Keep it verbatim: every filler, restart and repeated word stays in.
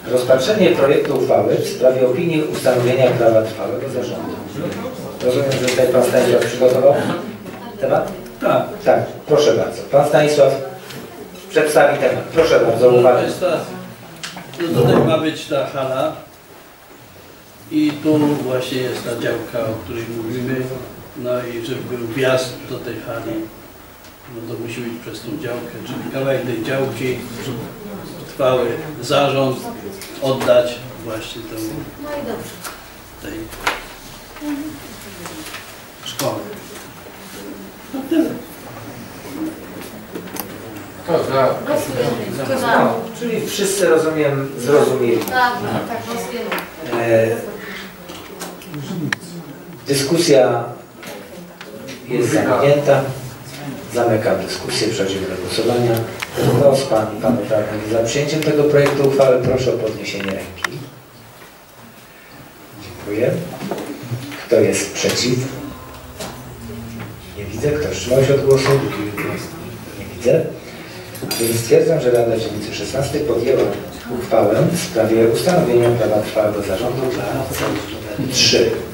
Rozpatrzenie projektu uchwały w sprawie opinii ustanowienia prawa trwałego zarządu. Rozumiem, że tutaj Pan Stanisław przygotował temat? Tak. Tak, proszę bardzo. Pan Stanisław przedstawi temat. Proszę bardzo, uwaga. Tutaj ma być ta hala i tu właśnie jest ta działka, o której mówimy. No i żeby był wjazd do tej hali, no to musi być przez tą działkę, czyli kawałek tej działki, trwały zarząd oddać właśnie temu, tej szkole. No tyle. To za. No, czyli wszyscy, rozumiem, zrozumieli. Tak, tak, głosujemy. E, dyskusja jest zamknięta. Zamykam dyskusję, przechodzimy do głosowania. Kto z Pań i Panów radnych jest za przyjęciem tego projektu uchwały, proszę o podniesienie ręki. Dziękuję. Kto jest przeciw? Nie widzę. Kto wstrzymał się od głosu? Nie widzę. Więc stwierdzam, że Rada Dzielnicy szesnastej podjęła uchwałę w sprawie ustanowienia prawa trwałego zarządu dla celi numer trzy.